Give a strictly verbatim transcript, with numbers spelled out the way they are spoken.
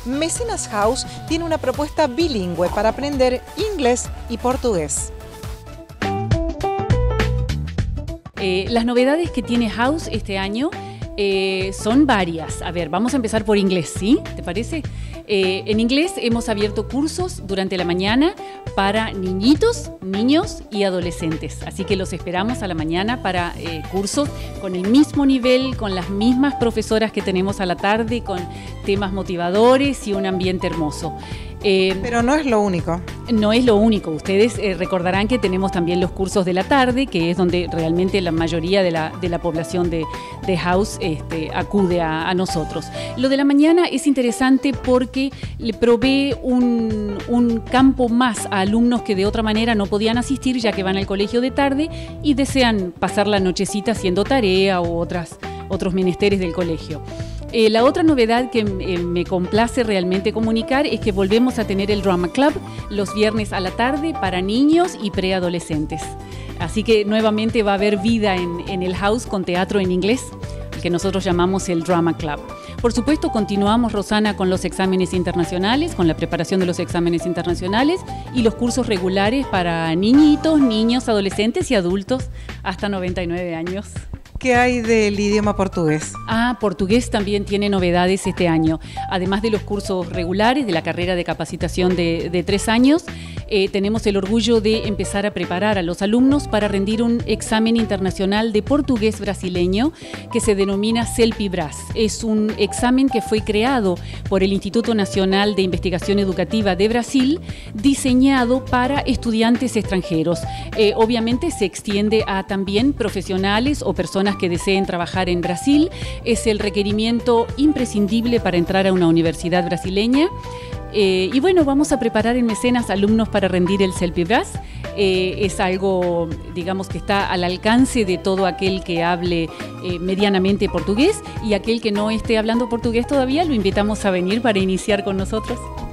Mecenas House tiene una propuesta bilingüe para aprender inglés y portugués. Eh, las novedades que tiene House este año eh, son varias. A ver, vamos a empezar por inglés, ¿sí? ¿Te parece? Eh, en inglés hemos abierto cursos durante la mañana para niñitos, niños y adolescentes. Así que los esperamos a la mañana para eh, cursos con el mismo nivel, con las mismas profesoras que tenemos a la tarde, con temas motivadores y un ambiente hermoso. Eh, Pero no es lo único. No es lo único. Ustedes eh, recordarán que tenemos también los cursos de la tarde, que es donde realmente la mayoría de la, de la población de, de House este, acude a, a nosotros. Lo de la mañana es interesante porque le provee un, un campo más a alumnos que de otra manera no podían asistir, ya que van al colegio de tarde y desean pasar la nochecita haciendo tarea u otras, otros menesteres del colegio. Eh, la otra novedad que eh, me complace realmente comunicar es que volvemos a tener el Drama Club los viernes a la tarde para niños y preadolescentes. Así que nuevamente va a haber vida en, en el House con teatro en inglés, que nosotros llamamos el Drama Club. Por supuesto, continuamos, Rosana, con los exámenes internacionales, con la preparación de los exámenes internacionales y los cursos regulares para niñitos, niños, adolescentes y adultos hasta noventa y nueve años. ¿Qué hay del idioma portugués? Ah, portugués también tiene novedades este año. Además de los cursos regulares de la carrera de capacitación de, de tres años, eh, tenemos el orgullo de empezar a preparar a los alumnos para rendir un examen internacional de portugués brasileño que se denomina CELPI-Brás. Es un examen que fue creado por el Instituto Nacional de Investigación Educativa de Brasil, diseñado para estudiantes extranjeros. Eh, obviamente se extiende a también profesionales o personas que deseen trabajar en Brasil. Es el requerimiento imprescindible para entrar a una universidad brasileña. Eh, y bueno, vamos a preparar en Mecenas alumnos para rendir el CELPI-Brás. Eh, es algo, digamos, que está al alcance de todo aquel que hable eh, medianamente portugués, y aquel que no esté hablando portugués todavía lo invitamos a venir para iniciar con nosotros.